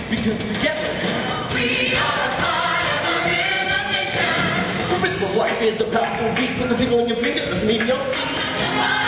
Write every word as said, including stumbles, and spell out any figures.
because together We are a part of the rhythm nation. the rhythm of life is the powerful beat. Put the finger on your finger, doesn't mean your feet.